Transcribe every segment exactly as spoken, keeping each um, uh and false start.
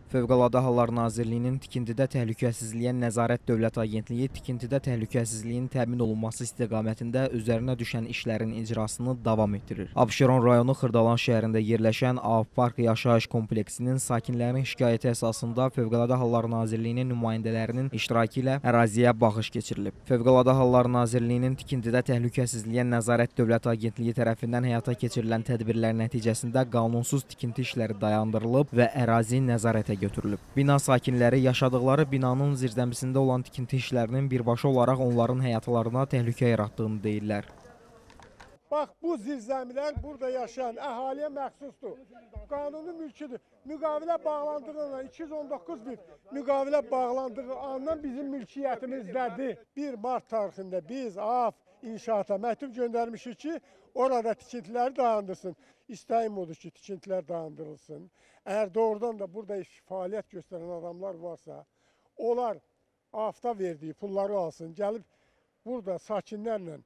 Fövqəladə Hallar Nazirliyinin tikintidə təhlükəsizliyə nəzarət Dövlət Agentliyi tikintidə təhlükəsizliyin təmin olunması istiqamətində üzərinə düşən işlərin icrasını davam etdirir. Abşeron rayonu Xırdalan şəhərində yerləşən Av Park yaşayış kompleksinin sakinlərin şikayəti əsasında Fövqəladə Hallar Nazirliyinin nümayəndələrinin iştirakı ilə əraziyə baxış keçirilib. Fövqəladə Hallar Nazirliyinin tikintidə təhlükəsizliyə nəzarət Dövlət Agentliyi tərəfindən həyata keçirilən tədbirlər nəticəsində qanunsuz tikinti işləri dayandırılıb və ərazi nəzarətə götürülüb. Bina sakinləri yaşadıkları binanın zirzəmisində olan tikinti işlərinin birbaşa olaraq onların həyatlarına təhlükə yaratdığını deyirlər. Bax, bu zirzəmilər burada yaşayan əhaliyə məxsusdur. Qanuni mülküdür. Müqavilə bağlandığından iki yüz on doqquz bir müqavilə bağlandığı andan bizim mülkiyyətimizdədir. bir mart tarixində biz A F İnşaata məktub göndərmişik ki, orada tikintiləri dayandırsın. İstəyim odur ki, tikintilər dayandırılsın. Əgər doğrudan da burada iş, fəaliyyət göstərən adamlar varsa, onlar A F-da verdiyi pulları alsın, gəlib burada sakinlərlə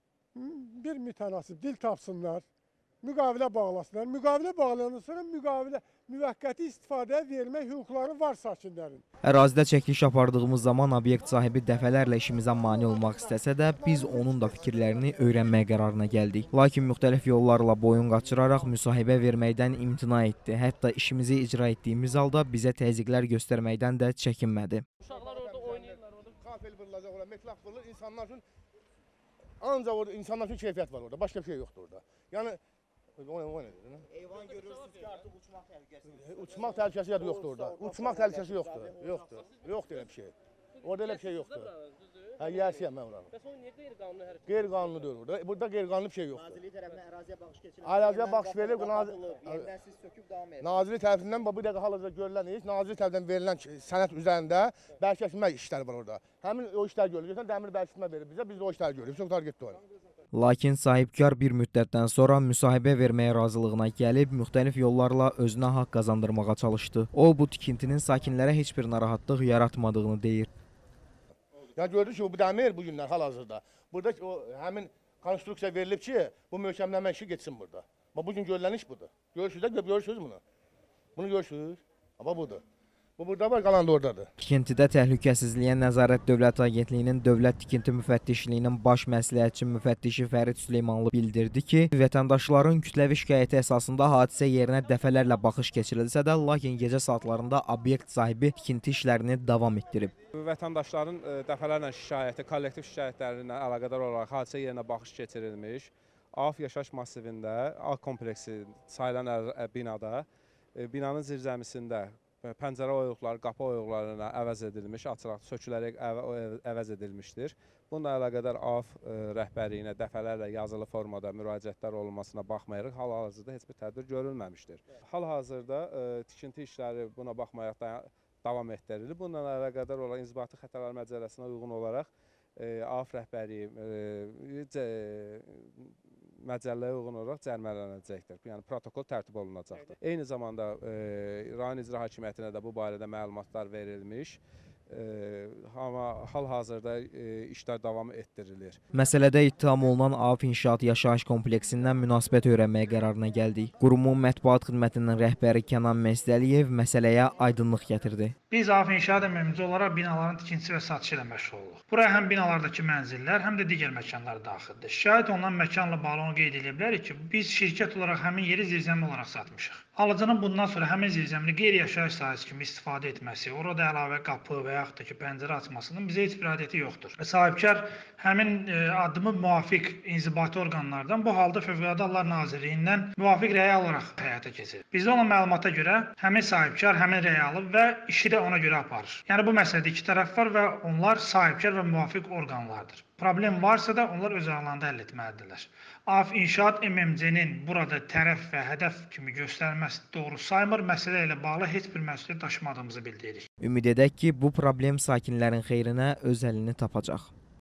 bir mütənasib dil tapsınlar, müqavilə bağlasınlar. Müqavilə bağlayandan sonra müqavilə müvəqqəti istifadəyə vermək hüquqları var sakinlərin. Ərazidə çəkiliş apardığımız zaman obyekt sahibi dəfələrlə işimizə mane olmaq istəsə də biz onun da fikirlərini öyrənmək qərarına gəldik. Lakin müxtəlif yollarla boyun qaçıraraq müsahibə verməkdən imtina etdi. Hətta işimizi icra etdiyimiz halda bizə təzyiqlər göstərməkdən də çəkinmədi. Uşaqlar orada oynayırlar, orada kafel vurulacaq, orada metlaq vurulur, insanlar üçün ancaq orada insanlar üçün keyfiyyət var orada, başqa bir şey yoxdur orada. Yəni o nə dedi? Eyvan görürsünüz ki, artıq uçmaq təhlükəsi. Uçmaq təhlükəsi yoxdur orada. Uçmaq təhlükəsi yoxdur. Yoxdur. Yoxdur elə bir şey. Orada elə bir şey yoxdur. Hə, yərsiyəm mən oranı. Bəs o niyə qeyri-qanuni hərəkət? Qeyri-qanuni deyil orada. Burada qeyri-qanuni bir şey yoxdur. Nazirlik tərəfindən əraziyə baxış keçirilib. Əraziyə baxış verilib, Yenidən siz söküb davam edin. Nazirlik tərəfindən bu dəqiqə hal-hazırda görülən iş, Nazirlik tərəfindən verilən sənəd üzərində bərkitmə işləri var orada. Həmin o işlər görülür. Görsən dəmir bərkitmə verir bizə, biz də o işləri görürük. Çox targetdə oyun. Lakin sahibkar bir müddətdən sonra müsahibə verməyə razılığına gəlib, müxtəlif yollarla özünə haqq qazandırmağa çalışdı. O, bu tikintinin sakinlərə heç bir narahatlıq yaratmadığını deyir. Yəni gördük ki, bu dəmir bu günlər hal-hazırda. Burada o həmin konstruksiya verilib ki, bu möhkəmlənmə işi getsin burada. Bu gün görülən iş budur. Görürsünüz də, görürsünüz bunu. Bunu görürsünüz. Amma budur. Bu burada var, qalan da oradadır. Tikintidə təhlükəsizliyə nəzarət Dövlət Agentliyinin Dövlət Tikinti Müfəttişliyinin baş məsləhətçi müfəttişi Fərid Süleymanlı bildirdi ki, vətəndaşların kütləvi şikayəti əsasında hadisə yerinə dəfələrlə baxış keçirilsə də, lakin gecə saatlarında obyekt sahibi tikinti işlərini davam etdirib. Vətəndaşların dəfələrlə şikayəti, kollektiv şikayətlərinə əlaqədar olaraq hadisə yerinə baxış keçirilmiş. A F yaşayış masivində, A kompleksi sayılan binada, binanın zirzəmisində pəncərə oyuqları, qapı oyuqlarına əvəz edilmiş, açılaraq sökülərək əvəz edilmişdir. Bununla əlaqədar A F rəhbərliyinə dəfələrlə yazılı formada müraciətlər olunmasına baxmayaraq, hal-hazırda heç bir tədbir görülməmişdir. Hal-hazırda tikinti işləri buna baxmayaraq davam etdirilir. Bununla əlaqədar olan inzibati xətalar məcəlləsinə uyğun olaraq A F rəhbərliyi məcəlləyə uyğun olaraq cərimələnəcəkdir. Yəni protokol tərtib olunacaqdır. Eyni zamanda rayon icra hakimiyyətinə də bu barədə məlumatlar verilmiş. Amma hal-hazırda işlər davam etdirilir. Məsələdə ittiham olunan A F İnşaat yaşayış kompleksindən münasibət öyrənməyə qərarına gəldik. Qurumun mətbuat xidmətinin rəhbəri Kənan Məzdəliyev məsələyə aydınlıq gətirdi. Biz A F İnşaat əməkdaşı olaraq binaların tikintisi və satışı ilə məşğul oluruq. Buraya həm binalardakı mənzillər, həm də digər məkanlar daxildir. Şikayət olunan məkanla bağlı onu qeyd edə bilərik ki, biz şirkət olaraq həmin yeri zirzəmi olaraq satmışıq. Alıcının bundan sonra həmin zirzəmini qeyri-yaşayış sahəsi kimi istifadə etməsi, orada əlavə qapı və yaxud da ki, pəncərə açmasının bizə heç bir aidiyyəti yoxdur. Və sahibkar həmin addımı müvafiq inzibati orqanlardan, bu halda Fövqəladə Hallar Nazirliyindən müvafiq rəy alaraq həyata keçirir. Bizdə olan məlumata görə həmin sahibkar həmin rəy alıb və işi də ona görə aparır. Yəni bu məsələdə iki tərəf var və onlar sahibkar və müvafiq orqanlardır. Problem varsa da onlar öz aralarında həll etməlidirlər. A F İnşaat M M C-nin burada tərəf və hədəf kimi göstərməsi doğru saymır, məsələ ilə bağlı heç bir məsuliyyət daşımadığımızı bildiririk. Ümid edək ki, bu problem sakinlərin xeyrinə öz əlini tapacaq.